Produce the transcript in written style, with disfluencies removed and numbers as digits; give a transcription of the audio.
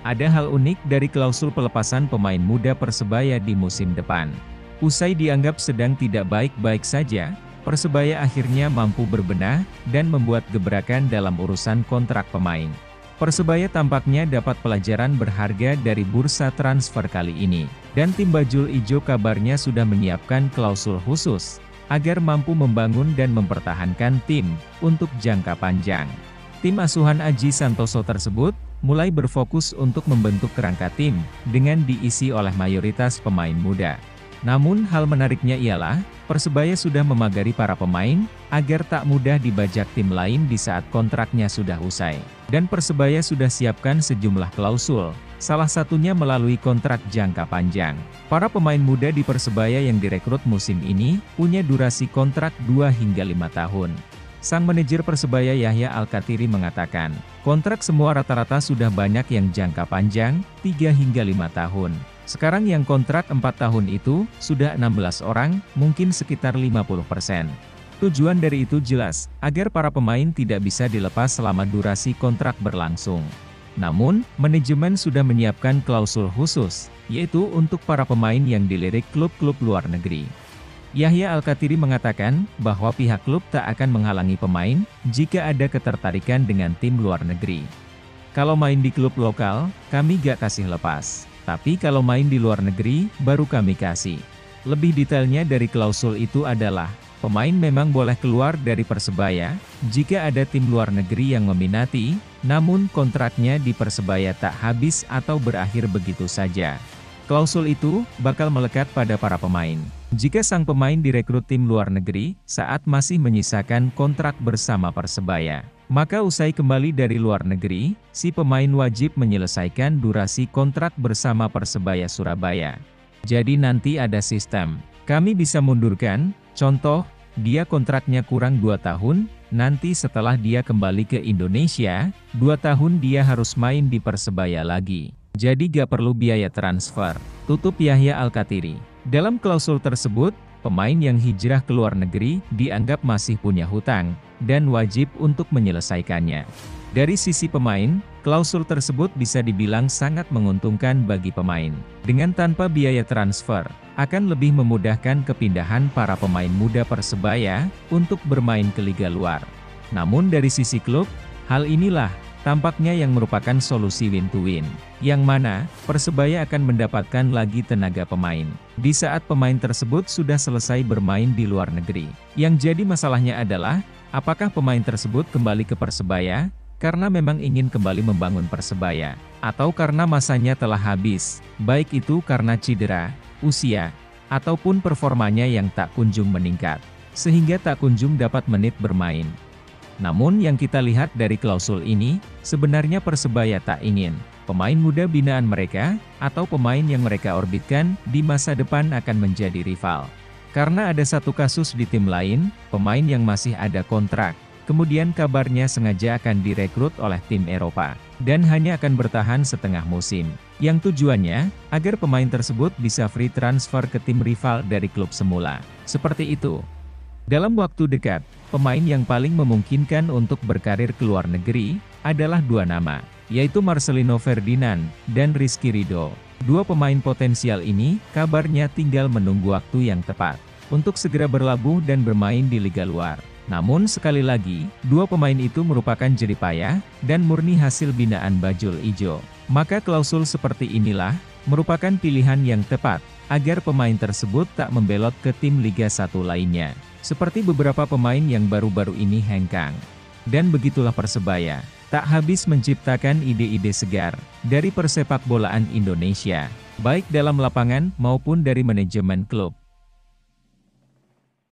Ada hal unik dari klausul pelepasan pemain muda Persebaya di musim depan. Usai dianggap sedang tidak baik-baik saja, Persebaya akhirnya mampu berbenah dan membuat gebrakan dalam urusan kontrak pemain. Persebaya tampaknya dapat pelajaran berharga dari bursa transfer kali ini, dan tim Bajul Ijo kabarnya sudah menyiapkan klausul khusus agar mampu membangun dan mempertahankan tim untuk jangka panjang. Tim asuhan Aji Santoso tersebut mulai berfokus untuk membentuk kerangka tim dengan diisi oleh mayoritas pemain muda. Namun hal menariknya ialah, Persebaya sudah memagari para pemain agar tak mudah dibajak tim lain di saat kontraknya sudah usai. Dan Persebaya sudah siapkan sejumlah klausul, salah satunya melalui kontrak jangka panjang. Para pemain muda di Persebaya yang direkrut musim ini punya durasi kontrak 2 hingga 5 tahun. Sang manajer Persebaya Yahya Al-Kathiri mengatakan, kontrak semua rata-rata sudah banyak yang jangka panjang, 3 hingga 5 tahun. Sekarang yang kontrak 4 tahun itu, sudah 16 orang, mungkin sekitar 50%. Tujuan dari itu jelas, agar para pemain tidak bisa dilepas selama durasi kontrak berlangsung. Namun, manajemen sudah menyiapkan klausul khusus, yaitu untuk para pemain yang dilirik klub-klub luar negeri. Yahya Al-Kathiri mengatakan, bahwa pihak klub tak akan menghalangi pemain, jika ada ketertarikan dengan tim luar negeri. Kalau main di klub lokal, kami gak kasih lepas. Tapi kalau main di luar negeri, baru kami kasih. Lebih detailnya dari klausul itu adalah, pemain memang boleh keluar dari Persebaya, jika ada tim luar negeri yang meminati, namun kontraknya di Persebaya tak habis atau berakhir begitu saja. Klausul itu bakal melekat pada para pemain. Jika sang pemain direkrut tim luar negeri, saat masih menyisakan kontrak bersama Persebaya, maka usai kembali dari luar negeri, si pemain wajib menyelesaikan durasi kontrak bersama Persebaya Surabaya. Jadi nanti ada sistem, kami bisa mundurkan, contoh, dia kontraknya kurang 2 tahun, nanti setelah dia kembali ke Indonesia, 2 tahun dia harus main di Persebaya lagi. Jadi gak perlu biaya transfer, tutup Yahya Al-Kathiri. Dalam klausul tersebut, pemain yang hijrah ke luar negeri dianggap masih punya hutang, dan wajib untuk menyelesaikannya. Dari sisi pemain, klausul tersebut bisa dibilang sangat menguntungkan bagi pemain. Dengan tanpa biaya transfer, akan lebih memudahkan kepindahan para pemain muda Persebaya untuk bermain ke liga luar. Namun dari sisi klub, hal inilah tampaknya yang merupakan solusi win-to-win, yang mana Persebaya akan mendapatkan lagi tenaga pemain di saat pemain tersebut sudah selesai bermain di luar negeri. Yang jadi masalahnya adalah, apakah pemain tersebut kembali ke Persebaya karena memang ingin kembali membangun Persebaya, atau karena masanya telah habis, baik itu karena cedera, usia, ataupun performanya yang tak kunjung meningkat, sehingga tak kunjung dapat menit bermain. Namun yang kita lihat dari klausul ini, sebenarnya Persebaya tak ingin pemain muda binaan mereka, atau pemain yang mereka orbitkan, di masa depan akan menjadi rival. Karena ada satu kasus di tim lain, pemain yang masih ada kontrak, kemudian kabarnya sengaja akan direkrut oleh tim Eropa, dan hanya akan bertahan setengah musim. Yang tujuannya, agar pemain tersebut bisa free transfer ke tim rival dari klub semula. Seperti itu. Dalam waktu dekat, pemain yang paling memungkinkan untuk berkarir ke luar negeri, adalah 2 nama, yaitu Marcelino Ferdinand, dan Rizky Ridho. 2 pemain potensial ini, kabarnya tinggal menunggu waktu yang tepat, untuk segera berlabuh dan bermain di liga luar. Namun sekali lagi, 2 pemain itu merupakan jeripayah, dan murni hasil binaan Bajul Ijo. Maka klausul seperti inilah, merupakan pilihan yang tepat, agar pemain tersebut tak membelot ke tim Liga 1 lainnya. Seperti beberapa pemain yang baru-baru ini hengkang. Dan begitulah Persebaya, tak habis menciptakan ide-ide segar, dari persepak bolaan Indonesia, baik dalam lapangan maupun dari manajemen klub.